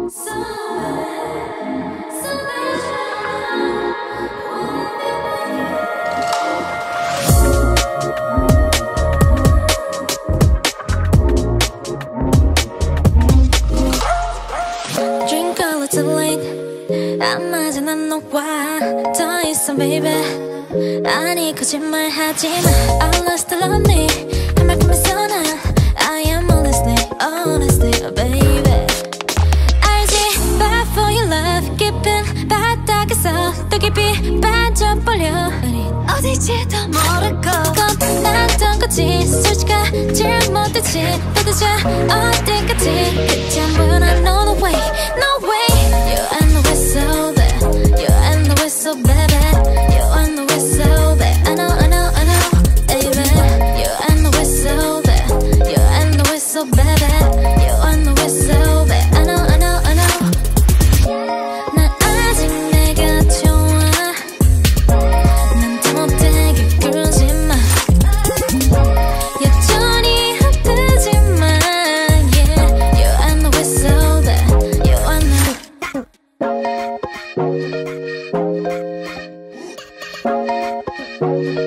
Drink a little late 안 맞아 난 너와 더 있어 baby 아니 거짓말 하지마 I lost the lonely 한 말뿐이서 난 I am all listening honestly baby 알지 but for your love 깊은 바닥에서 더 깊이 빠져버려 어디지도 모르고 겁났던 거지 솔직하지 못했지 도대체 어디까지 끝이 안 보여 I know the way no way You and the whistle babe You and the whistle baby You and the whistle babe I know I know I know baby You and the whistle babe You and the whistle baby You and the whistle babe I know I know I know 난 아직 내가 좋아 난 더 못되게 굴지마 여전히 아프지만 Yeah You and the whistle babe You and the